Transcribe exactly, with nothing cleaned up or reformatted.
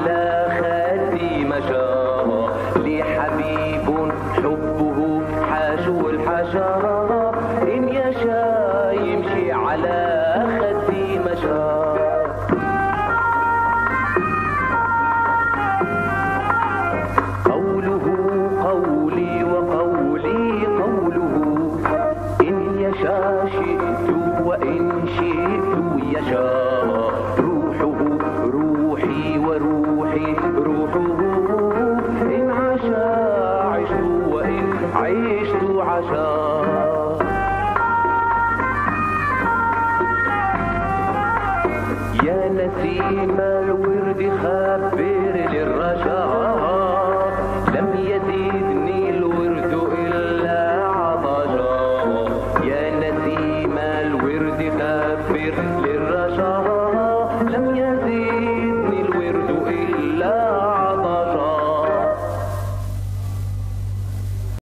على خدي مشى لي حبيب حبه حاشو الحشا إن يشاء يمشي على خدي مشى. قوله قولي وقولي قوله إن يشاء شئت وإن شئت يشاء. روحه روحي وروحي روحه إن عشا عشت وإن عشت عشا. يا نسيم الورد خبر للرجاء